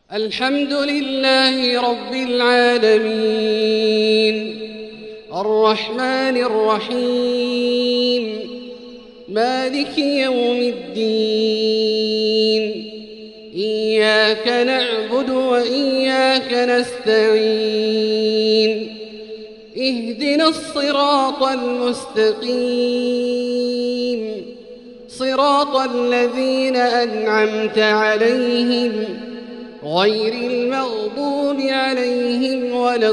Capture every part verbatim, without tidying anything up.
الحمد لله رب العالمين الرحمن الرحيم مالك يوم الدين إياك نعبد وإياك نستعين اهدنا الصراط المستقيم صراط الذين أنعمت عليهم غير المغضوب عليهم ولا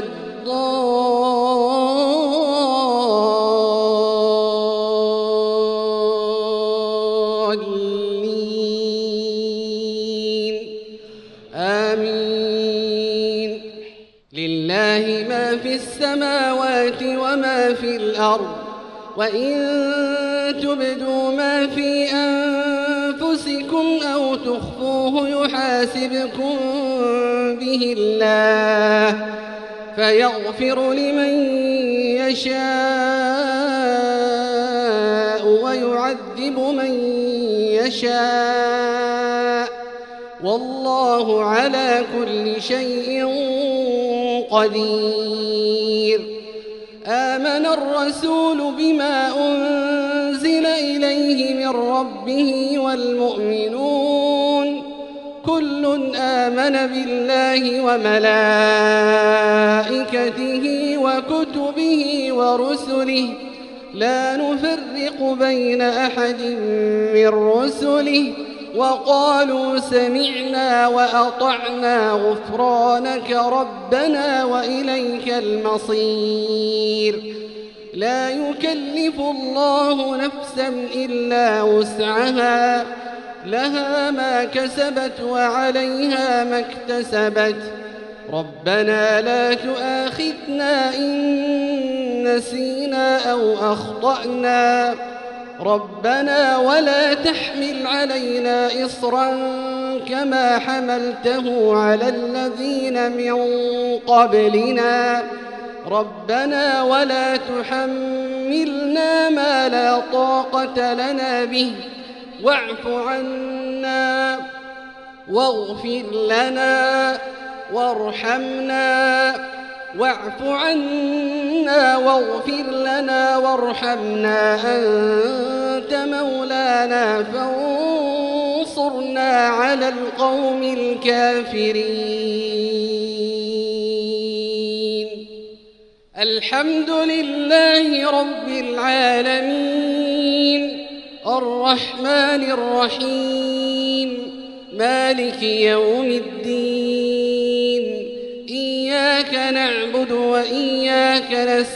الضالين آمين. لله ما في السماوات وما في الأرض وإن تبدوا ما في أنفسكم أو تخفوه يحاسبكم به الله فيغفر لمن يشاء ويعذب من يشاء والله على كل شيء قدير. آمن الرسول بما أنزل إليه من ربه والمؤمنون كل آمن بالله وملائكته وكتبه ورسله لا نفرق بين أحد من رسله وقالوا سمعنا وأطعنا غفرانك ربنا وإليك المصير. لا يكلف الله نفسا إلا وسعها لها ما كسبت وعليها ما اكتسبت ربنا لا تؤاخذنا إن نسينا أو أخطأنا ربنا ولا تحمل علينا إصرا كما حملته على الذين من قبلنا ربنا ولا تحملنا ما لا طاقة لنا به واعف عنا واغفر لنا وارحمنا واعف عنا واغفر لنا وارحمنا أنت مولانا فانصرنا على القوم الكافرين. الحمد لله رب العالمين الرحمن الرحيم مالك يوم الدين إياك نعبد وإياك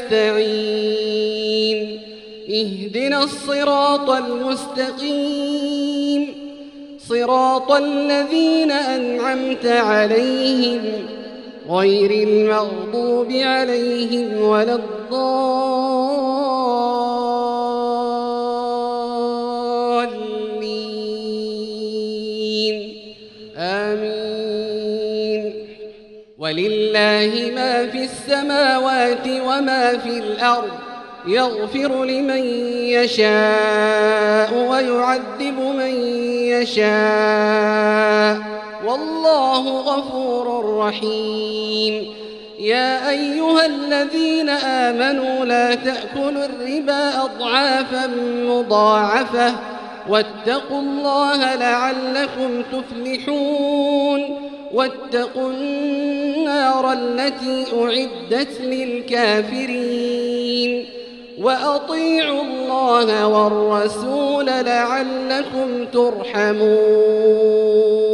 نستعين اهدنا الصراط المستقيم صراط الذين أنعمت عليهم غير المغضوب عليهم ولا الضالين آمين. ولله ما في السماوات وما في الأرض يغفر لمن يشاء ويعذب من يشاء والله غفور رحيم. يا أيها الذين آمنوا لا تأكلوا الربا أضعافا مضاعفة واتقوا الله لعلكم تفلحون. واتقوا النار التي أعدت للكافرين وأطيعوا الله والرسول لعلكم ترحمون.